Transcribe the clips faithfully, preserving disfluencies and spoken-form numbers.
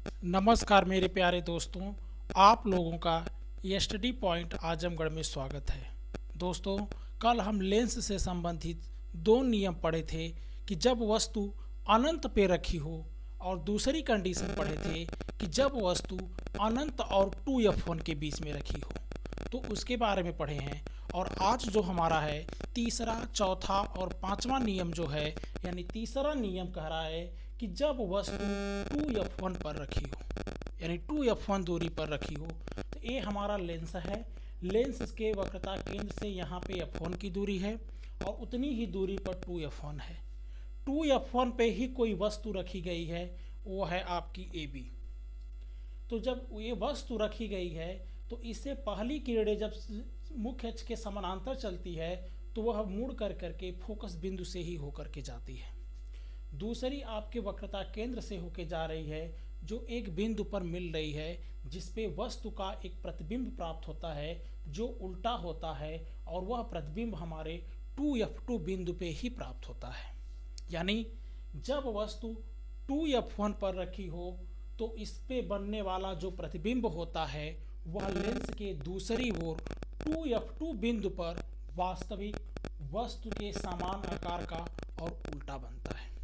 नमस्कार मेरे प्यारे दोस्तों, आप लोगों का ये स्टडी पॉइंट आजमगढ़ में स्वागत है। दोस्तों, कल हम लेंस से संबंधित दो नियम पढ़े थे कि जब वस्तु अनंत पे रखी हो, और दूसरी कंडीशन पढ़े थे कि जब वस्तु अनंत और टू एफ वन के बीच में रखी हो। तो उसके बारे में पढ़े हैं। और आज जो हमारा है तीसरा, चौथा और पांचवा नियम जो है, यानी तीसरा नियम कह रहा है कि जब वस्तु टू एफ वन पर रखी हो, यानी टू एफ वन दूरी पर रखी हो, तो ये हमारा लेंस है। लेंस के वक्रता केंद्र से यहाँ पे एफ वन की दूरी है और उतनी ही दूरी पर टू एफ वन है। टू एफ वन पे ही कोई वस्तु रखी गई है, वो है आपकी ए बी। तो जब ये वस्तु रखी गई है तो इससे पहली किरणें जब मुख्य अक्ष के समानांतर चलती है तो वह मुड़ कर करके फोकस बिंदु से ही होकर के जाती है। दूसरी आपके वक्रता केंद्र से होके जा रही है, जो एक बिंदु पर मिल रही है, जिसपे वस्तु का एक प्रतिबिंब प्राप्त होता है जो उल्टा होता है, और वह प्रतिबिंब हमारे टू एफ टू बिंदु पे ही प्राप्त होता है। यानी जब वस्तु टू एफ वन पर रखी हो तो इस पे बनने वाला जो प्रतिबिंब होता है वह लेंस के दूसरी ओर टू एफ टू बिंदु पर वास्तविक वस्तु के समान आकार का और उल्टा बनता है।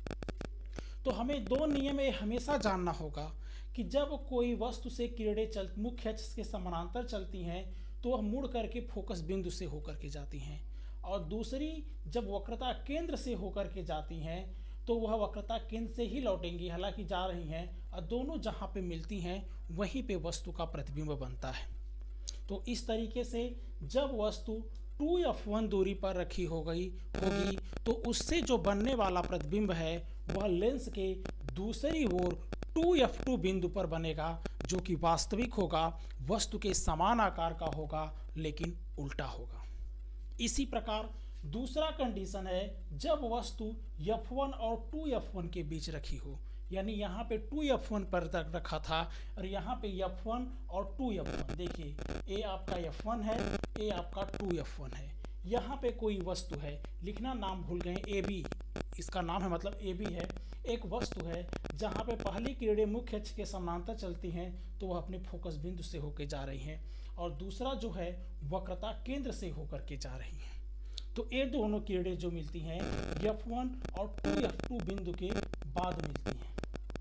तो हमें दो नियम ये हमेशा जानना होगा कि जब कोई वस्तु से किरणें चल मुख्य अक्ष के समानांतर चलती हैं तो वह मुड़ करके फोकस बिंदु से होकर के जाती हैं, और दूसरी जब वक्रता केंद्र से होकर के जाती हैं तो वह वक्रता केंद्र से ही लौटेंगी, हालांकि जा रही हैं, और दोनों जहाँ पे मिलती हैं वहीं पे वस्तु का प्रतिबिंब बनता है। तो इस तरीके से जब वस्तु टू एफ वन दूरी पर रखी हो गई होगी तो उससे जो बनने वाला प्रतिबिंब है वह लेंस के दूसरी ओर टू एफ टू बिंदु पर बनेगा, जो कि वास्तविक होगा, वस्तु के समान आकार का होगा लेकिन उल्टा होगा। इसी प्रकार दूसरा कंडीशन है जब वस्तु एफ वन और टू एफ वन के बीच रखी हो, यानी यहाँ पे टू एफ वन पर तक रखा था और यहाँ पे एफ वन और टू एफ वन, देखिए ए आपका एफ वन है, ए आपका टू एफ वन है। यहाँ पे कोई वस्तु है, लिखना नाम भूल गए, ए बी इसका नाम है, मतलब ए बी है। एक वस्तु है जहाँ पे पहली किरणें मुख्य अक्ष के समानांतर चलती हैं तो वह अपने फोकस बिंदु से होकर जा रही हैं, और दूसरा जो है वक्रता केंद्र से होकर के जा रही हैं। तो ये दोनों किरणें जो मिलती हैं एफ वन और टू एफ टू बिंदु के बाद मिलती हैं,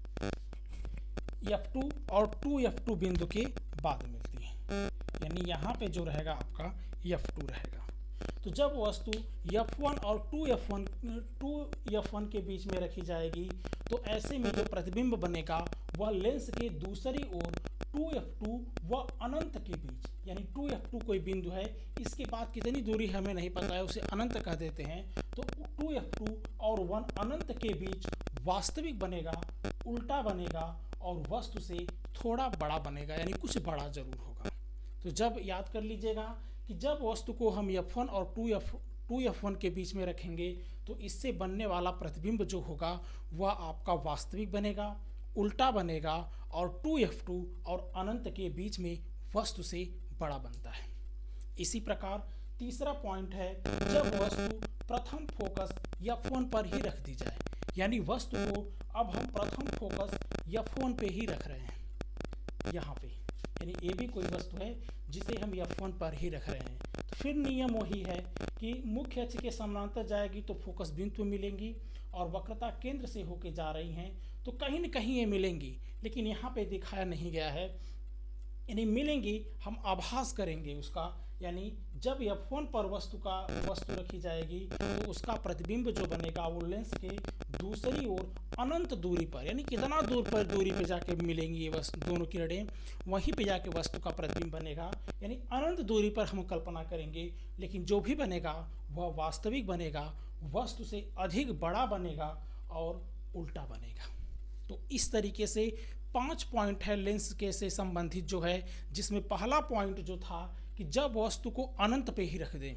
एफ टू और टू एफ टू बिंदु के बाद मिलती हैं, यानी यहाँ पे जो रहेगा आपका एफ टू रहेगा। तो जब वस्तु एफ वन और two F one two F one के बीच में रखी जाएगी तो ऐसे में जो प्रतिबिंब बनेगा वह लेंस के दूसरी ओर टू एफ टू व अनंत के बीच, यानी टू एफ टू कोई बिंदु है, इसके बाद कितनी दूरी हमें नहीं पता है, उसे अनंत कह देते हैं। तो टू एफ टू और वन अनंत के बीच वास्तविक बनेगा, उल्टा बनेगा, और वस्तु से थोड़ा बड़ा बनेगा, यानी कुछ बड़ा जरूर होगा। तो जब याद कर लीजिएगा कि जब वस्तु को हम एफ वन और two F two F one के बीच में रखेंगे तो इससे बनने वाला प्रतिबिंब जो होगा वह आपका वास्तविक बनेगा, उल्टा बनेगा, और टू एफ टू और अनंत के बीच में वस्तु से बड़ा बनता है। इसी प्रकार तीसरा पॉइंट है जब वस्तु प्रथम फोकस एफ वन पर ही रख दी जाए, यानी वस्तु को अब हम प्रथम फोकस एफ वन पे ही रख रहे हैं, यहाँ पे, यानी ए भी कोई वस्तु है जिसे हम एफ वन पर ही रख रहे हैं। तो फिर नियम वही है कि मुख्य अक्ष के समानांतर जाएगी तो फोकस बिंदु मिलेंगी, और वक्रता केंद्र से होके जा रही हैं तो कहीं न कहीं ये मिलेंगी, लेकिन यहाँ पे दिखाया नहीं गया है, यानी मिलेंगी, हम आभास करेंगे उसका। यानी जब एफ वन पर वस्तु का वस्तु रखी जाएगी तो उसका प्रतिबिंब जो बनेगा वो लेंस के दूसरी ओर अनंत दूरी पर, यानी कितना दूर पर दूरी पे जाके मिलेंगी ये वस्तु दोनों किरणें, वहीं पे जाके वस्तु का प्रतिबिंब बनेगा, यानी अनंत दूरी पर हम कल्पना करेंगे, लेकिन जो भी बनेगा वह वास्तविक बनेगा, वस्तु से अधिक बड़ा बनेगा और उल्टा बनेगा। तो इस तरीके से पांच पॉइंट है लेंस के से संबंधित जो है, जिसमें पहला पॉइंट जो था कि जब वस्तु को अनंत पे ही रख दें,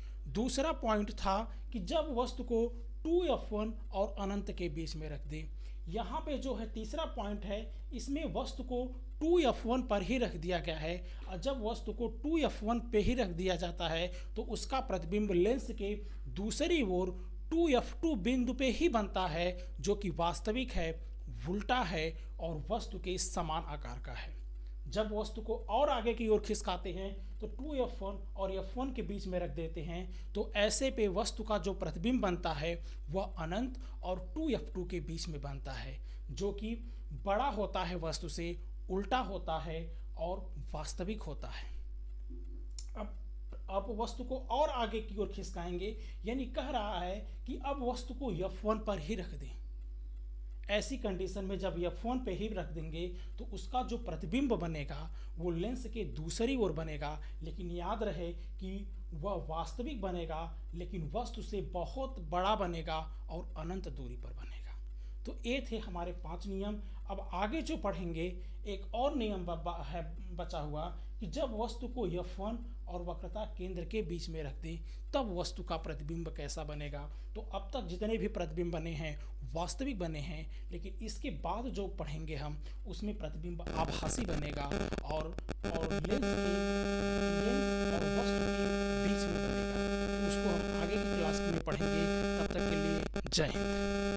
दूसरा पॉइंट था कि जब वस्तु को टू एफ वन और अनंत के बीच में रख दें। यहाँ पे जो है तीसरा पॉइंट है, इसमें वस्तु को टू एफ वन पर ही रख दिया गया है, और जब वस्तु को टू एफ वन पे ही रख दिया जाता है तो उसका प्रतिबिंब लेंस के दूसरी ओर टू एफ टू बिंदु पे ही बनता है, जो कि वास्तविक है, उल्टा है और वस्तु के समान आकार का है। जब वस्तु को और आगे की ओर खिसकाते हैं तो टू एफ वन और एफ वन के बीच में रख देते हैं, तो ऐसे पे वस्तु का जो प्रतिबिंब बनता है वह अनंत और टू एफ टू के बीच में बनता है, जो कि बड़ा होता है वस्तु से, उल्टा होता है और वास्तविक होता है। अब अब वस्तु को और आगे की ओर खिसकाएंगे, यानी कह रहा है कि अब वस्तु को एफ वन पर ही रख दें। ऐसी कंडीशन में जब एफ वन पे ही रख देंगे तो उसका जो प्रतिबिंब बनेगा वो लेंस के दूसरी ओर बनेगा, लेकिन याद रहे कि वह वास्तविक बनेगा, लेकिन वस्तु से बहुत बड़ा बनेगा और अनंत दूरी पर बनेगा। तो ये थे हमारे पांच नियम। अब आगे जो पढ़ेंगे एक और नियम है बचा हुआ कि जब वस्तु को एफ वन और वक्रता केंद्र के बीच में रख दें तब वस्तु का प्रतिबिंब कैसा बनेगा। तो अब तक जितने भी प्रतिबिंब बने हैं वास्तविक बने हैं, लेकिन इसके बाद जो पढ़ेंगे हम उसमें प्रतिबिंब आभासी बनेगा और और लेंस के लेंस और वस्तु के बीच में बनेगा। तो उसको हम आगे की क्लास में पढ़ेंगे। तब तक के लिए जय हिंद।